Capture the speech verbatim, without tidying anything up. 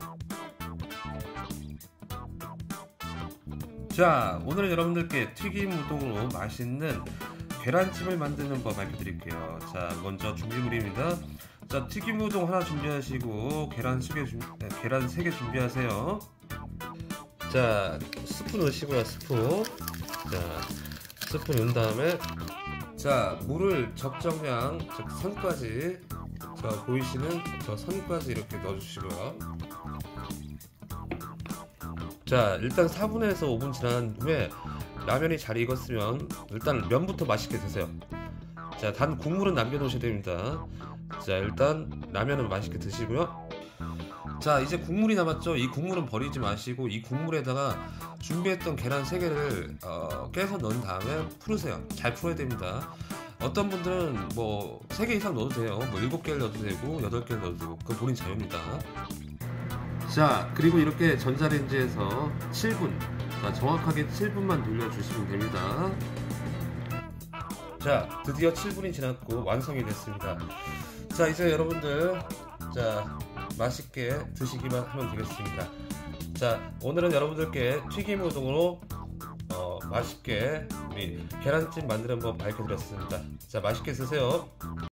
자, 오늘은 여러분들께 튀김 우동으로 맛있는 계란찜을 만드는 법 알려드릴게요. 자, 먼저 준비물입니다. 자, 튀김 우동 하나 준비하시고 계란 세 개 준, 네, 계란 세 개 준비하세요. 자, 스푼 넣으시고요. 스푼. 자, 스푼 넣은 다음에 자, 물을 적정량, 즉 선까지, 자, 보이시는 저 선까지 이렇게 넣어주시고요. 자, 일단 사 분에서 오 분 지난 후에 라면이 잘 익었으면 일단 면부터 맛있게 드세요. 자, 단 국물은 남겨놓으셔야 됩니다. 자, 일단 라면은 맛있게 드시고요. 자, 이제 국물이 남았죠. 이 국물은 버리지 마시고 이 국물에다가 준비했던 계란 세 개를 어, 깨서 넣은 다음에 풀으세요. 잘 풀어야 됩니다. 어떤 분들은 뭐 세 개 이상 넣어도 돼요. 뭐 일곱 개를 넣어도 되고 여덟 개를 넣어도 되고 그건 본인 자유입니다. 자, 그리고 이렇게 전자레인지에서 칠 분, 자, 정확하게 칠 분만 돌려주시면 됩니다. 자, 드디어 칠 분이 지났고 완성이 됐습니다. 자, 이제 여러분들 자, 맛있게 드시기만 하면 되겠습니다. 자, 오늘은 여러분들께 튀김 우동으로 어, 맛있게 우리 계란찜 만드는 법 밝혀드렸습니다. 자, 맛있게 드세요.